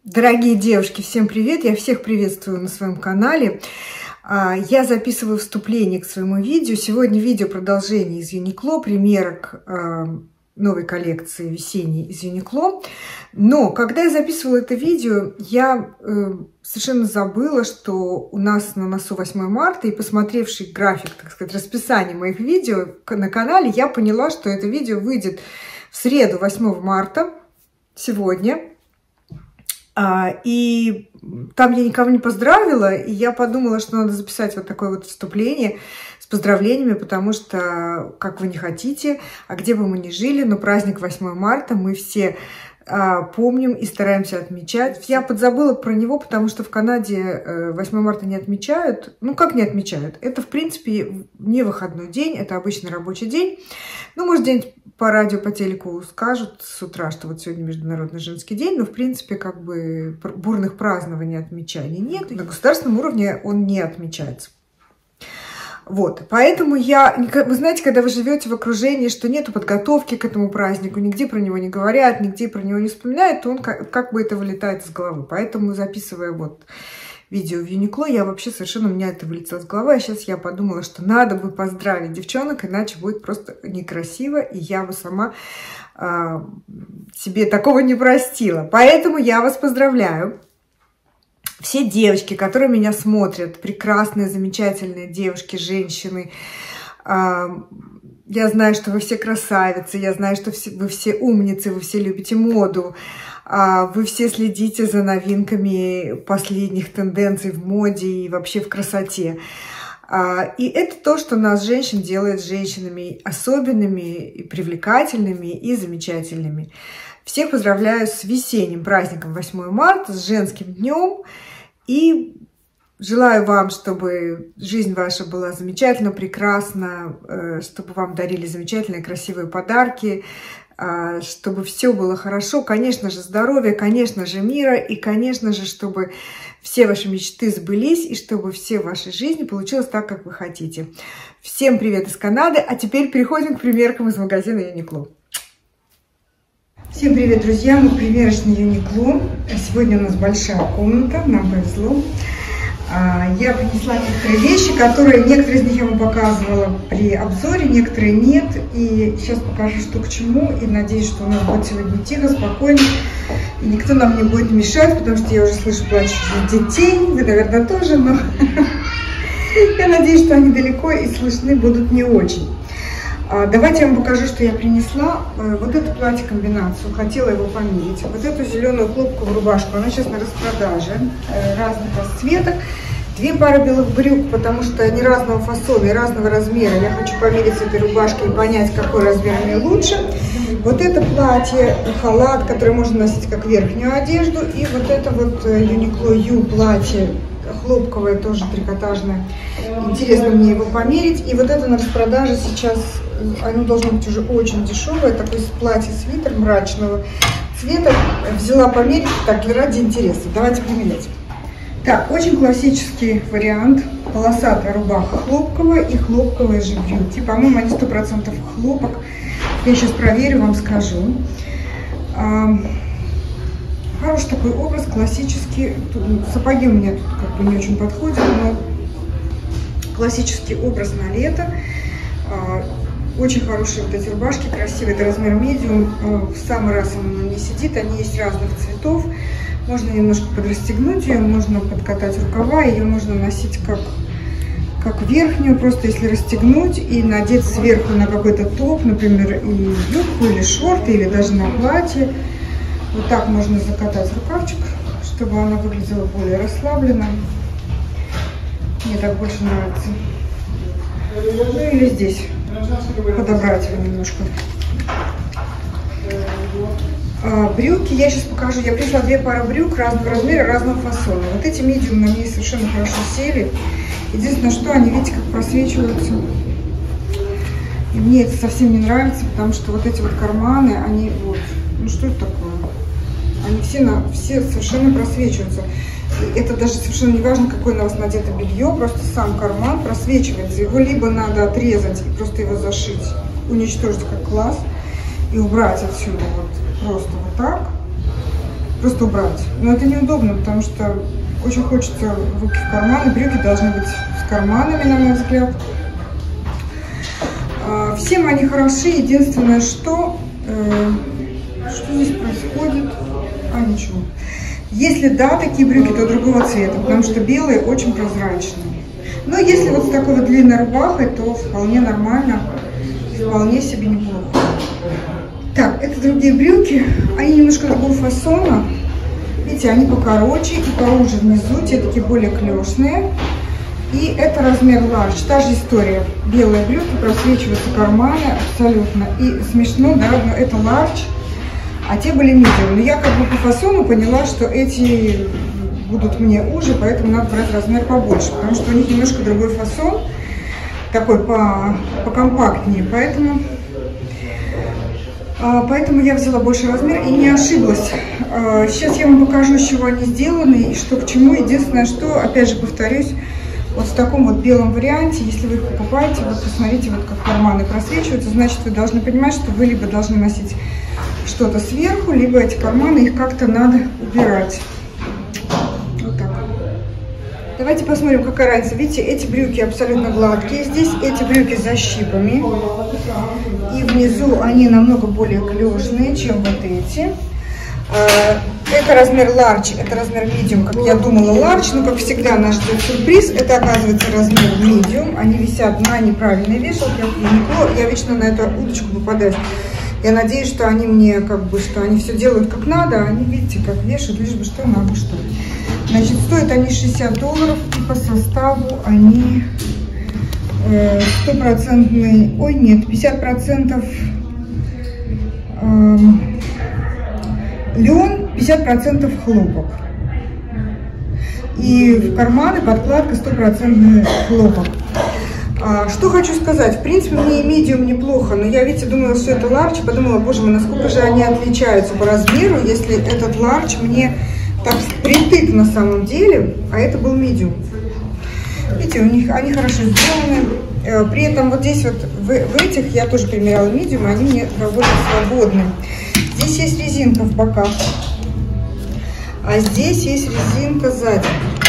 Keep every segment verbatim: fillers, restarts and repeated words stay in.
Дорогие девушки, всем привет! Я всех приветствую на своем канале. Я записываю вступление к своему видео. Сегодня видео продолжение из Uniqlo, примерок новой коллекции весенней из Uniqlo. Но когда я записывала это видео, я совершенно забыла, что у нас на носу восьмое марта, и посмотревший график, так сказать, расписание моих видео на канале, я поняла, что это видео выйдет в среду, восьмого марта, сегодня. И там я никого не поздравила, и я подумала, что надо записать вот такое вот вступление с поздравлениями, потому что, как вы не хотите, а где бы мы ни жили, но праздник восьмое марта мы все а, помним и стараемся отмечать. Я подзабыла про него, потому что в Канаде восьмое марта не отмечают. Ну, как не отмечают? Это, в принципе, не выходной день, это обычный рабочий день. Ну, может, день по радио, по телеку скажут с утра, что вот сегодня Международный женский день, но, в принципе, как бы бурных празднований, отмечаний нет. На государственном уровне он не отмечается. Вот, поэтому я, вы знаете, когда вы живете в окружении, что нету подготовки к этому празднику, нигде про него не говорят, нигде про него не вспоминают, то он как, как бы это вылетает из головы. Поэтому, записывая вот видео в Uniqlo, я вообще совершенно, у меня это вылетело из головы, а сейчас я подумала, что надо бы поздравить девчонок, иначе будет просто некрасиво, и я бы сама э, себе такого не простила. Поэтому я вас поздравляю. Все девочки, которые меня смотрят, прекрасные, замечательные девушки, женщины, э, я знаю, что вы все красавицы, я знаю, что все, вы все умницы, вы все любите моду, вы все следите за новинками последних тенденций в моде и вообще в красоте. И это то, что нас, женщин, делает женщинами особенными, и привлекательными и замечательными. Всех поздравляю с весенним праздником восьмое марта, с женским днем. И желаю вам, чтобы жизнь ваша была замечательно, прекрасна, чтобы вам дарили замечательные, красивые подарки, чтобы все было хорошо, конечно же, здоровья, конечно же, мира, и, конечно же, чтобы все ваши мечты сбылись, и чтобы все в вашей жизни получилось так, как вы хотите. Всем привет из Канады, а теперь переходим к примеркам из магазина Uniqlo. Всем привет, друзья, мы в примерочной Uniqlo. Сегодня у нас большая комната, нам повезло. Я принесла некоторые вещи, которые, некоторые из них я вам показывала при обзоре, некоторые нет. И сейчас покажу, что к чему. И надеюсь, что у нас будет сегодня тихо, спокойно. И никто нам не будет мешать, потому что я уже слышу плачущих детей. Вы, наверное, тоже, но я надеюсь, что они далеко и слышны будут не очень. Давайте я вам покажу, что я принесла. Вот это платье-комбинацию, хотела его померить. Вот эту зеленую хлопковую рубашку, она сейчас на распродаже, разных расцветок. Две пары белых брюк, потому что они разного фасона и разного размера. Я хочу померить с этой рубашкой и понять, какой размер мне лучше. Вот это платье, халат, который можно носить как верхнюю одежду. И вот это вот Uniqlo U платье, хлопковое, тоже трикотажное. Интересно мне его померить. И вот это на распродаже сейчас, оно должно быть уже очень дешевое. Такое платье-свитер мрачного цвета. Взяла померить, так, ради интереса. Давайте примерять. Так, очень классический вариант. Полосатая рубаха хлопковая и хлопковые же брюки. По-моему, они сто процентов хлопок. Я сейчас проверю, вам скажу. Хороший такой образ, классический. Сапоги у меня тут как бы не очень подходят, но классический образ на лето. Очень хорошие вот эти рубашки, красивые, это размер медиум. В самый раз она не сидит, они есть разных цветов. Можно немножко подрастегнуть ее, можно подкатать рукава, ее можно носить как, как верхнюю, просто если расстегнуть и надеть сверху на какой-то топ, например, и юбку, или шорты, или даже на платье. Вот так можно закатать рукавчик, чтобы она выглядела более расслабленно. Мне так больше нравится. Ну или здесь подобрать его немножко. А, брюки я сейчас покажу. Я принесла две пары брюк разного размера, разного фасона. Вот эти медиум на мне совершенно хорошо сели. Единственное, что они, видите, как просвечиваются. И мне это совсем не нравится, потому что вот эти вот карманы, они вот. Ну что это такое? Они все, на, все совершенно просвечиваются. И это даже совершенно не важно, какое на вас надето белье, просто сам карман просвечивается. Его либо надо отрезать и просто его зашить, уничтожить как класс и убрать отсюда вот просто вот так. просто убрать. Но это неудобно, потому что очень хочется руки в карманы. Брюки должны быть с карманами, на мой взгляд. Всем они хороши. Единственное, что... Э, что здесь происходит? А, ничего. Если да, такие брюки, то другого цвета, потому что белые очень прозрачные. Но если вот с такой вот длинной рубахой, то вполне нормально, вполне себе неплохо. Так, это другие брюки. Они немножко другого фасона. Видите, они покороче и поуже внизу, те такие более клешные. И это размер ларч. Та же история. Белые брюки, просвечиваются карманы абсолютно. И смешно, да, но это ларч, а те были medium. Но я как бы по фасону поняла, что эти будут мне уже, поэтому надо брать размер побольше, потому что у них немножко другой фасон, такой по, покомпактнее. Поэтому, поэтому я взяла больше размер и не ошиблась. Сейчас я вам покажу, из чего они сделаны и что к чему. Единственное, что, опять же повторюсь, вот в таком вот белом варианте, если вы их покупаете, вот посмотрите, вот как карманы просвечиваются, значит, вы должны понимать, что вы либо должны носить что-то сверху, либо эти карманы, их как-то надо убирать. Вот так. Давайте посмотрим, какая разница. Видите, эти брюки абсолютно гладкие. Здесь эти брюки с защипами. И внизу они намного более клешные, чем вот эти. Это размер large, это размер medium, как я думала large, но как всегда нас ждет сюрприз. Это оказывается размер medium. Они висят на неправильной вешалке. Я, я вечно на эту удочку попадаю. Я надеюсь, что они мне как бы, что они все делают как надо, а они, видите, как вешают, лишь бы что надо, что. Значит, стоят они шестьдесят долларов, и по составу они стопроцентный, ой, нет, пятьдесят процентов э, лен, пятьдесят процентов хлопок. И в карманы подкладка стопроцентный хлопок. А, что хочу сказать, в принципе, мне и medium неплохо, но я, видите, думала, что это large, подумала, боже мой, насколько же они отличаются по размеру, если этот large мне так притык на самом деле, а это был medium. Видите, у них они хорошо сделаны, при этом вот здесь вот, в, в этих я тоже примеряла medium, они мне довольно свободны. Здесь есть резинка в боках, а здесь есть резинка сзади.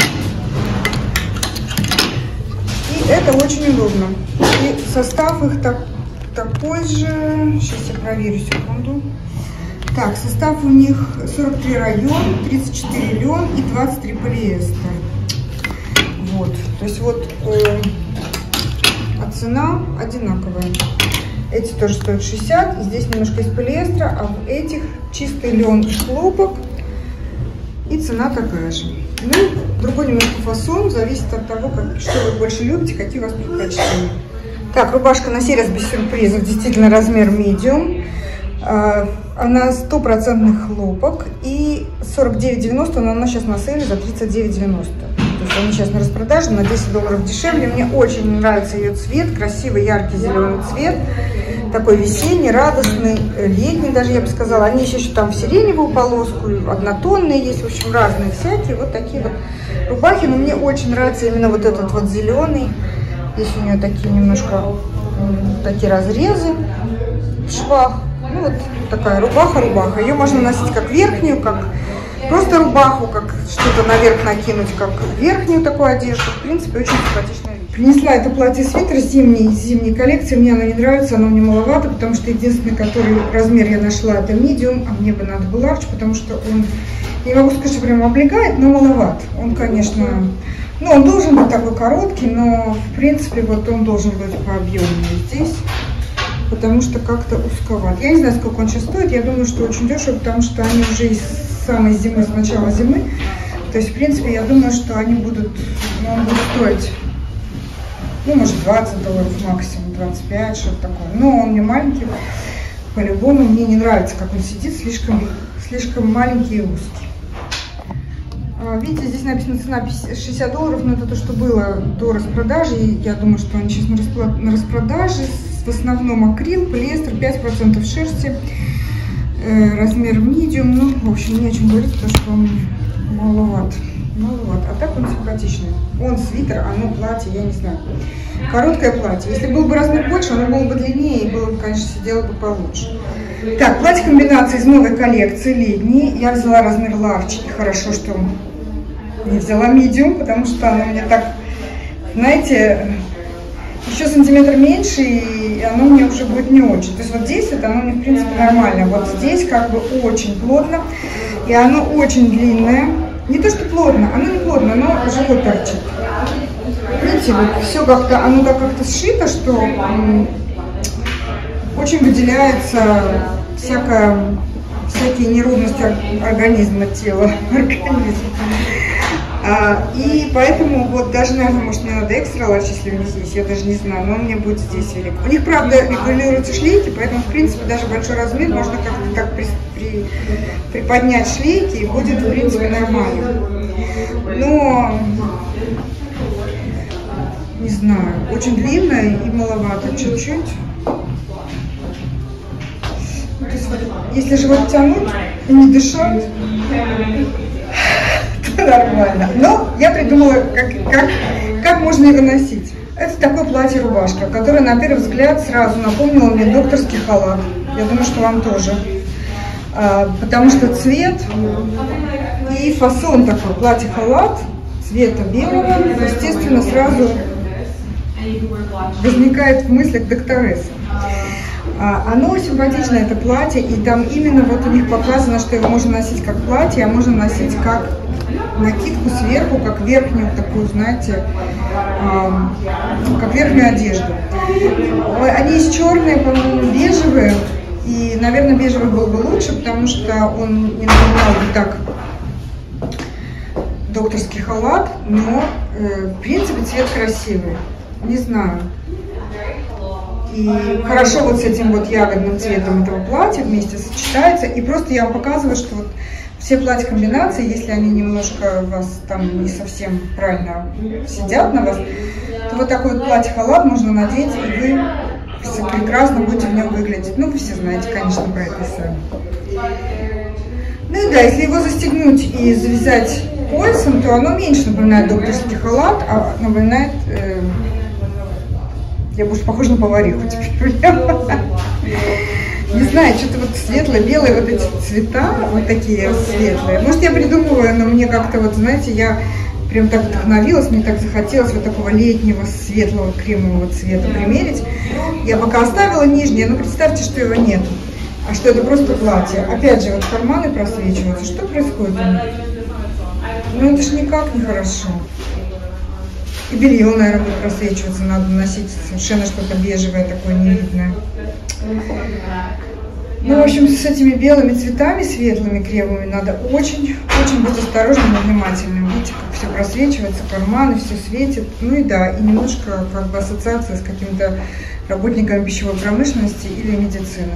Это очень удобно. И состав их так, такой же. Сейчас я проверю, секунду. Так, состав у них сорок три район, тридцать четыре лен и двадцать три полиэстер. Вот. То есть вот э, а цена одинаковая. Эти тоже стоят шестьдесят. Здесь немножко из полиэстера, а в этих чистый лен и хлопок. И цена такая же. Ну, другой немножко фасон, зависит от того, как, что вы больше любите, какие у вас предпочтения. Так, рубашка на сей раз без сюрпризов, действительно размер medium. Она стопроцентный хлопок и сорок девять девяносто, но она сейчас на сейле за тридцать девять девяносто. То есть они сейчас на распродаже на десять долларов дешевле. Мне очень нравится ее цвет, красивый яркий зеленый цвет. Такой весенний, радостный, летний даже, я бы сказала. Они еще, еще там в сиреневую полоску, однотонные есть, в общем, разные всякие. Вот такие вот рубахи. Но мне очень нравится именно вот этот вот зеленый. Здесь у нее такие немножко, такие разрезы в швах. Ну, вот такая рубаха-рубаха. Ее можно носить как верхнюю, как просто рубаху, как что-то наверх накинуть, как верхнюю такую одежду. В принципе, очень симпатичная вещь. Принесла это платье-свитер зимней, зимней коллекции. Мне она не нравится, оно мне маловато, потому что единственный, который размер я нашла, это medium, а мне бы надо был large, потому что он, не могу сказать, что прям облегает, но маловат. Он, конечно, ну, он должен быть такой короткий, но, в принципе, вот он должен быть по объему здесь, потому что как-то узковат. Я не знаю, сколько он сейчас стоит, я думаю, что очень дешево, потому что они уже из самой зимы, с начала зимы. То есть, в принципе, я думаю, что они будут, ну, он будет стоить, ну, может, двадцать долларов максимум, двадцать пять, что-то такое. Но он не маленький, по-любому мне не нравится, как он сидит, слишком, слишком маленький и узкий. Видите, здесь написано цена шестьдесят долларов, но это то, что было до распродажи. И я думаю, что они сейчас на распродаже. В основном акрил, полиэстер, пять процентов шерсти, э, размер medium. Ну, в общем, не о чем говорить, потому что он маловат. маловат. А так он симпатичный. Он свитер, оно платье, я не знаю. Короткое платье. Если был бы размер больше, оно было бы длиннее и было бы, конечно, сидело бы получше. Так, платье комбинации из новой коллекции, летний. Я взяла размер large, и хорошо, что не взяла medium, потому что оно мне так, знаете, еще сантиметр меньше, и оно мне уже будет не очень. То есть вот здесь вот оно мне, в принципе, нормально. Вот здесь как бы очень плотно, и оно очень длинное. Не то, что плотно, оно не плотно, оно живот торчит. Видите, вот все как-то, оно так как-то сшито, что м, очень выделяется всякая, всякие неровности организма, тела, организма. А, и поэтому вот даже, наверное, может, мне надо экстра large, если у них есть, я даже не знаю, но у меня будет здесь велик. У них, правда, регулируются шлейки, поэтому, в принципе, даже большой размер можно как-то так при, при, приподнять шлейки, и будет, в принципе, нормально. Но, не знаю, очень длинное и маловато чуть-чуть. То есть, вот, если живот тянуть и не дышать, нормально. Но я придумала, как, как, как можно его носить. Это такое платье-рубашка, которое на первый взгляд сразу напомнило мне докторский халат. Я думаю, что вам тоже. А, потому что цвет и фасон такой, платье-халат цвета белого, естественно, сразу возникает в мыслях докторесса. Оно симпатичное, это платье, и там именно вот у них показано, что его можно носить как платье, а можно носить как накидку сверху, как верхнюю такую, знаете, э, как верхнюю одежду. Они есть черные, по-моему, бежевые, и, наверное, бежевый был бы лучше, потому что он не напоминал бы так докторский халат, но, э, в принципе, цвет красивый, не знаю. И хорошо вот с этим вот ягодным цветом этого платья вместе сочетается. И просто я вам показываю, что вот все платья-комбинации, если они немножко вас там не совсем правильно сидят на вас, то вот такой вот платье-халат можно надеть, и вы прекрасно будете в нем выглядеть. Ну, вы все знаете, конечно, про это сами. Ну и да, если его застегнуть и завязать поясом, то оно меньше напоминает докторский халат, а напоминает... Э, Я больше похожа на повариху теперь. Не знаю, что-то вот светло-белые вот эти цвета, вот такие светлые. Может, я придумываю, но мне как-то вот, знаете, я прям так вдохновилась, мне так захотелось вот такого летнего светлого кремового цвета примерить. Я пока оставила нижнее, но представьте, что его нет, а что это просто платье. Опять же, вот карманы просвечиваются. Что происходит? Ну, это ж никак не хорошо. И белье, наверное, будет просвечиваться, надо носить совершенно что-то бежевое, такое невидное. Ну, в общем, с этими белыми цветами, светлыми, кремовыми, надо очень-очень быть осторожным и внимательным. Видите, как все просвечивается, карманы, все светит. Ну и да, и немножко как бы ассоциация с какими-то работниками пищевой промышленности или медицины.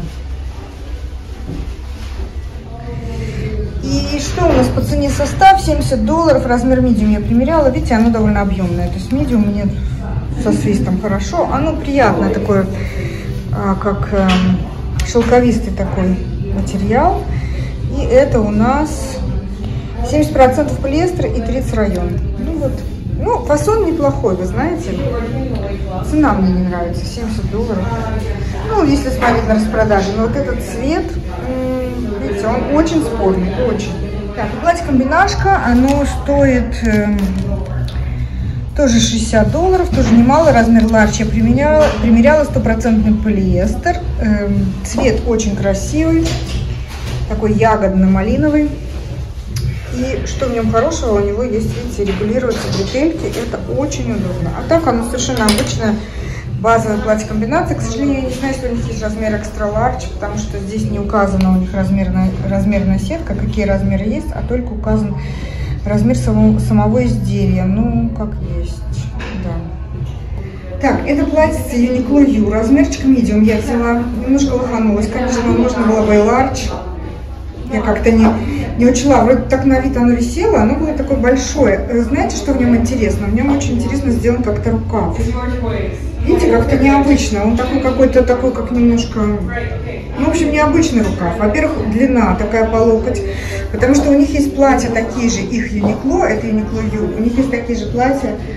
И что у нас по цене? Состав семьдесят долларов, размер medium я примеряла. Видите, оно довольно объемное. То есть medium мне со свистом хорошо. Оно приятное такое, как шелковистый такой материал. И это у нас семьдесят процентов полиэстер и тридцать район. Ну вот. Ну, фасон неплохой, вы знаете. Цена мне не нравится, семьдесят долларов. Ну, если смотреть на распродажи. Но вот этот цвет... Видите, он очень спорный, очень. Так, платье-комбинашка, оно стоит э, тоже шестьдесят долларов, тоже немало, размер large я примеряла, примеряла стопроцентный полиэстер. Э, цвет очень красивый, такой ягодно-малиновый. И что в нем хорошего, у него есть, видите, регулируются бретельки, это очень удобно. А так оно совершенно обычное. Базовое платье комбинации. К сожалению, я не знаю, если у них есть размер экстра large, потому что здесь не указана у них размерная, размерная сетка, какие размеры есть, а только указан размер самого, самого изделия. Ну, как есть, да. Так, это платьице Uniqlo U, размерчик medium я взяла, немножко лоханулась. Конечно, можно было бы и large. Я как-то не, не учла, вроде так на вид оно висело, оно было такое большое. Знаете, что в нем интересно? В нем очень интересно сделан как-то рукав. Видите, как-то необычно. Он такой какой-то, такой, как немножко... Ну, в общем, необычный рукав. Во-первых, длина такая по локоть. Потому что у них есть платья такие же, их Uniqlo, это Uniqlo U. У них есть такие же платья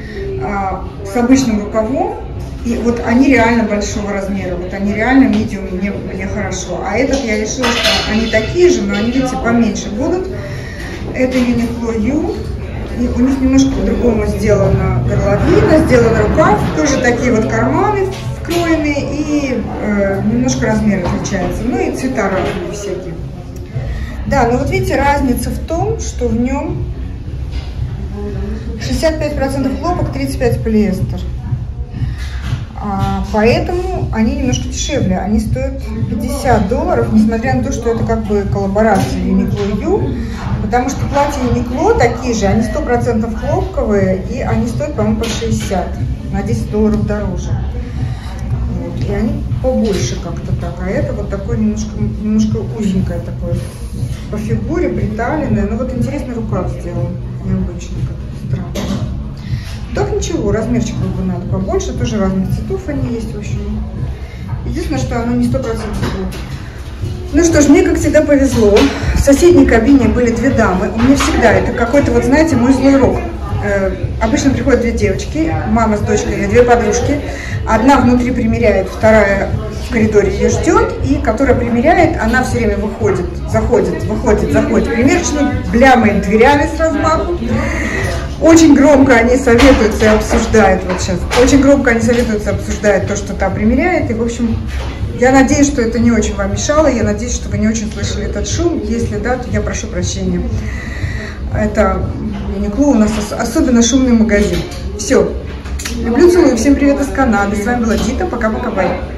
а, с обычным рукавом. И вот они реально большого размера, вот они реально медиум, мне, мне хорошо. А этот я решила, что они такие же, но они, видите, поменьше будут. Это Uniqlo U. И у них немножко по-другому сделана горловина, сделан рукав, тоже такие вот карманы вкроенные, и э, немножко размер отличается. Ну и цвета разные всякие. Да, ну вот видите, разница в том, что в нем шестьдесят пять процентов хлопок, тридцать пять процентов полиэстер. А, поэтому они немножко дешевле. Они стоят пятьдесят долларов, несмотря на то, что это как бы коллаборация Uniqlo U. Потому что платья Uniqlo такие же, они сто процентов хлопковые, и они стоят, по-моему, по шестьдесят, на десять долларов дороже. Вот. И они побольше как-то так. А это вот такое немножко, немножко узенькое такое. По фигуре, приталенное. Ну вот интересный рукав сделан. Необычный, как-то странно. Так ничего, размерчик как бы надо побольше, тоже разных цветов они есть, в общем. Единственное, что оно не сто процентов хлопок. Ну что ж, мне, как всегда, повезло. В соседней кабине были две дамы. У меня всегда это какой-то, вот знаете, мой злой рок. Э, обычно приходят две девочки, мама с дочкой или две подружки. Одна внутри примеряет, вторая в коридоре ее ждет. И которая примеряет, она все время выходит, заходит, выходит, заходит в примерочную, блямает дверями с размаху. Очень громко они советуются и обсуждают, вот сейчас, очень громко они советуются и обсуждают то, что та примеряет. И, в общем, я надеюсь, что это не очень вам мешало, я надеюсь, что вы не очень слышали этот шум. Если да, то я прошу прощения. Это Uniqlo у нас особенно шумный магазин. Все. Люблю, целую. Всем привет из Канады. С вами была Дита. Пока-пока. Бай.